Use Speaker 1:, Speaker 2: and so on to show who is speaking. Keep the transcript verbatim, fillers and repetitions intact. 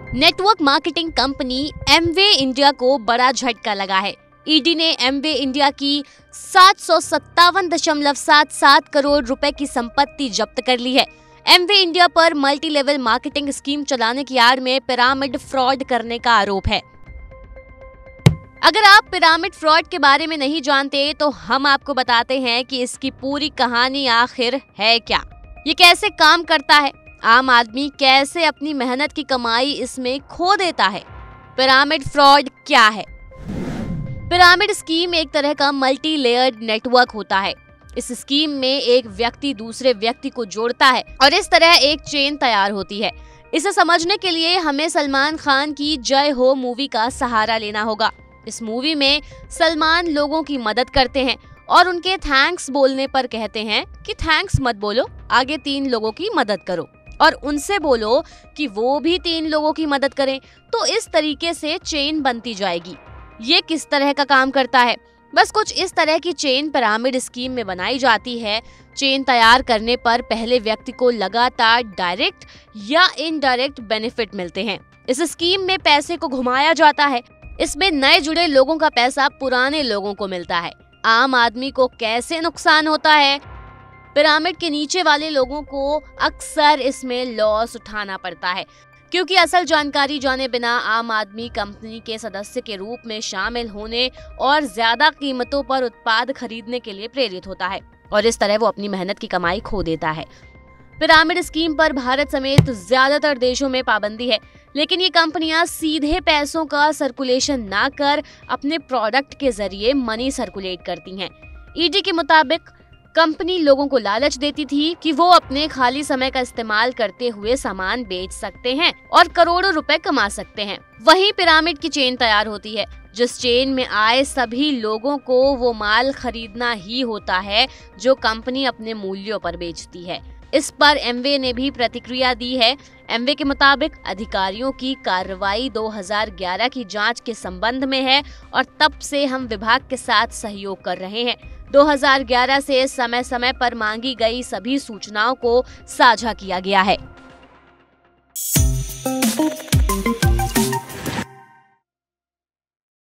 Speaker 1: Network marketing company Amway India को बड़ा झटका लगा है। ईडी ने एमवे इंडिया की सात सौ सत्तावन दशमलव सात सात करोड़ रुपए की संपत्ति जब्त कर ली है। एमवे इंडिया पर मल्टी लेवल मार्केटिंग स्कीम चलाने की आड़ में पिरामिड फ्रॉड करने का आरोप है। अगर आप पिरामिड फ्रॉड के बारे में नहीं जानते तो हम आपको बताते हैं कि इसकी पूरी कहानी आखिर है क्या, ये कैसे काम करता है, आम आदमी कैसे अपनी मेहनत की कमाई इसमें खो देता है। पिरामिड फ्रॉड क्या है? पिरामिड स्कीम एक तरह का मल्टी लेयर्ड नेटवर्क होता है। इस स्कीम में एक व्यक्ति दूसरे व्यक्ति को जोड़ता है और इस तरह एक चेन तैयार होती है। इसे समझने के लिए हमें सलमान खान की जय हो मूवी का सहारा लेना होगा। इस मूवी में सलमान लोगों की मदद करते हैं और उनके थैंक्स बोलने पर कहते हैं कि थैंक्स मत बोलो, आगे तीन लोगों की मदद करो और उनसे बोलो कि वो भी तीन लोगों की मदद करें। तो इस तरीके से चेन बनती जाएगी। ये किस तरह का काम करता है? बस कुछ इस तरह की चेन पिरामिड स्कीम में बनाई जाती है। चेन तैयार करने पर पहले व्यक्ति को लगातार डायरेक्ट या इनडायरेक्ट बेनिफिट मिलते हैं। इस स्कीम में पैसे को घुमाया जाता है। इसमें नए जुड़े लोगों का पैसा पुराने लोगों को मिलता है। आम आदमी को कैसे नुकसान होता है? पिरामिड के नीचे वाले लोगों को अक्सर इसमें लॉस उठाना पड़ता है, क्योंकि असल जानकारी जाने बिना आम आदमी कंपनी के सदस्य के रूप में शामिल होने और ज्यादा कीमतों पर उत्पाद खरीदने के लिए प्रेरित होता है और इस तरह वो अपनी मेहनत की कमाई खो देता है। पिरामिड स्कीम पर भारत समेत ज्यादातर देशों में पाबंदी है, लेकिन ये कंपनियां सीधे पैसों का सर्कुलेशन ना कर अपने प्रोडक्ट के जरिए मनी सर्कुलेट करती हैं। ईडी के मुताबिक कंपनी लोगों को लालच देती थी कि वो अपने खाली समय का इस्तेमाल करते हुए सामान बेच सकते हैं और करोड़ों रुपए कमा सकते हैं। वहीं पिरामिड की चेन तैयार होती है, जिस चेन में आए सभी लोगों को वो माल खरीदना ही होता है जो कंपनी अपने मूल्यों पर बेचती है। इस पर एमवे ने भी प्रतिक्रिया दी है। एमवे के मुताबिक अधिकारियों की कार्रवाई दो हज़ार ग्यारह की जांच के संबंध में है और तब से हम विभाग के साथ सहयोग कर रहे हैं। दो हज़ार ग्यारह से समय समय पर मांगी गई सभी सूचनाओं को साझा किया गया है।